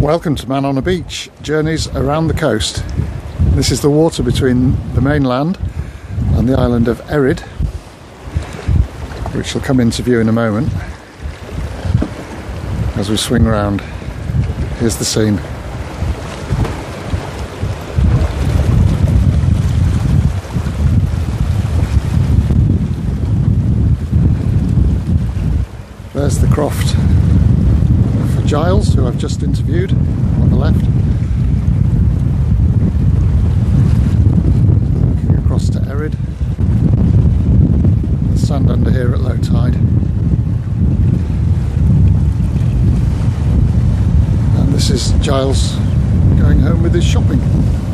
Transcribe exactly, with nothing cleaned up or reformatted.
Welcome to Manonabeach, journeys around the coast. This is the water between the mainland and the island of Erraid, which will come into view in a moment as we swing round. Here's the scene. There's the croft for Giles, who I've just interviewed, on the left. Looking across to Erraid. The sand under here at low tide. And this is Giles going home with his shopping.